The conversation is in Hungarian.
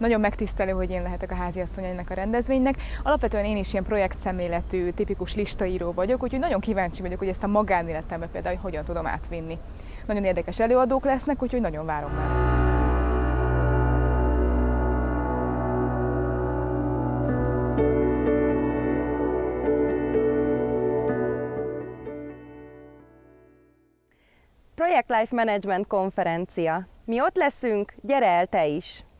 Nagyon megtisztelő, hogy én lehetek a háziasszonya ennek a rendezvénynek. Alapvetően én is ilyen projektszemléletű, tipikus listaíró vagyok, úgyhogy nagyon kíváncsi vagyok, hogy ezt a magánéletembe például hogyan tudom átvinni. Nagyon érdekes előadók lesznek, úgyhogy nagyon várom már. Project Life Management konferencia. Mi ott leszünk, gyere el te is!